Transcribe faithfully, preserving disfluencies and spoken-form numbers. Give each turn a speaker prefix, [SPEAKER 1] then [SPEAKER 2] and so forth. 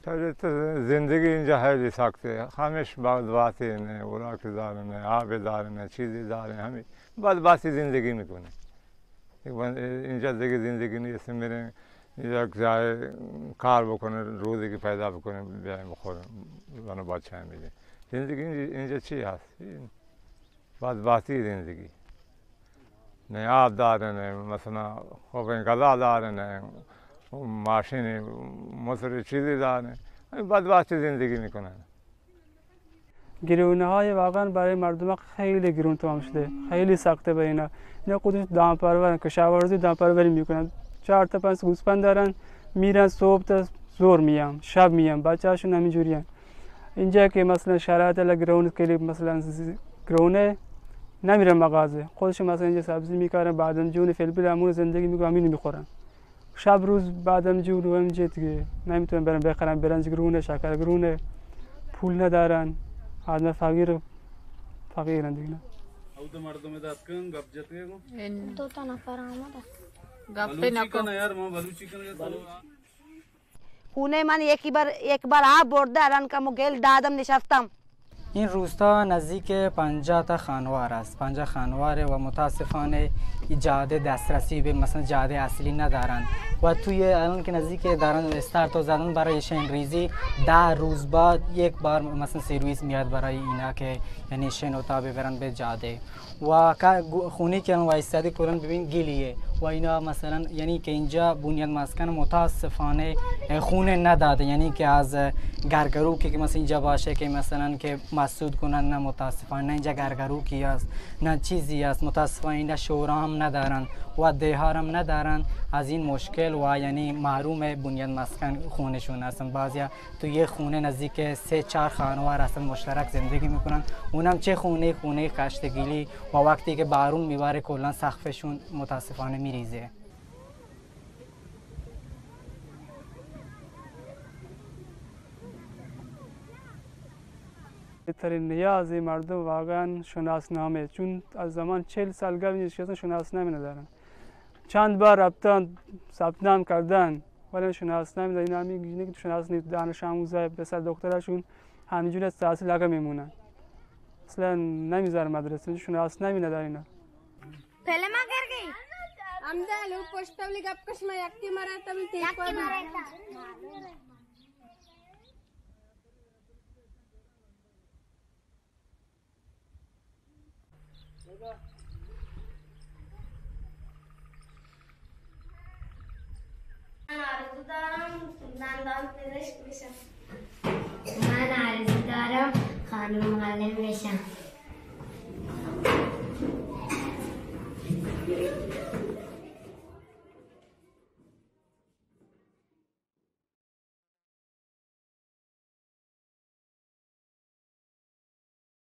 [SPEAKER 1] زندگی اینجا خیلی سخته، همش بدبختی نه، خوراک داره نه، آب داره نه، چیزی داره نه، همین بدبختی زندگی میکنه. اینجا دیگه زندگی نیست، میرن یک جای کار بکنه، روزی که پیدا بکنه بیایم بخوریم، منو بچه هم میده. زندگی اینجا چی هست؟ بدبختی زندگی. نه آب داره نه، مثلا خوب این غذا داره نه، ماشین موتور چیزی داره، بدبختی زندگی میکنن.
[SPEAKER 2] گرونه های واقعا برای مردم خیلی گرون تمام شده، خیلی سخته برای اینا. اینا خودش دامپرورن، کشاورزی دامپروری میکنن، چهار تا پنج گوسفند دارن، میرن صبح تا ظهر میان، شب میان، بچه‌هاشون همینجوریان. اینجا که مثلا شرایط لگرون کلی مثلا گرونه نمیرن مغازه، خودشون مثلا اینجا سبزی میکارن، بعدم جون فلفل امون زندگی میکنن، همین میخورن. شب روز بعدم جون و همینجا دیگه نمیتونن برن بخرن، برنج گرونه، شکر گرونه، پول ندارن. آدم فقیر فقیرن دیگه.
[SPEAKER 3] او مردم دست کن گپ جته کو
[SPEAKER 4] دو تا نفر آمده
[SPEAKER 3] گپ نکن یار ما بلوچی کن.
[SPEAKER 5] خونه من یکی بار یک بار آب برده، الان که گل دادم نشستم.
[SPEAKER 6] این روستا نزدیک پنجاه تا خانوار است، پنجاه خانواره و متاسفانه جاده دسترسی به مثلا جاده اصلی ندارن و توی الان که نزدیک دارن استارت زدن برای شین ریزی، ده روز بعد یک بار مثلا سرویس میاد برای اینا که یعنی شین اتاق ببرن به جاده و خونه که وایستاده کردن ببین گلیه و اینا مثلا یعنی که اینجا بنیاد مسکن متاسفانه خونه نداده، یعنی که از گرگرو که مثلا اینجا باشه که مثلا که مسدود کنن، نه متاسفانه نه اینجا گرگرو کی است نه چیزی است، متاسفانه اینجا شورا هم ندارن و دهار هم ندارن. از این مشکل و یعنی محروم بنیاد مسکن خونشون هستن. بعضیا تو یه خونه نزدیک سه چهار خانوار هستن مشترک زندگی میکنن، اونم چه خونه خونه خشتگیلی و وقتی که بارون میباره کلا سقفشون متاسفانه میریزه.
[SPEAKER 2] بهترین نیاز مردم واقعا شناسنامه، چون از زمان چهل سال قبل کسی شناسنامه ندارن. چند بار رفتن ثبت نام کردن ولی شناسنامه ندارن. اینا میگن که شناسنامه دانش آموزای پسر دکترشون همینجوری از تحصیل لگا میمونن، اصلا نمیذارن مدرسه، شناسنامه ندارن اینا.
[SPEAKER 4] پهله ما کر گئی
[SPEAKER 7] امدا لو پشتولی گپ کش ما یکتی مراتا می تی کو
[SPEAKER 4] مراتا من آرزو دارم دندان پزشک بشم. من آرزو دارم خانم معلم بشم.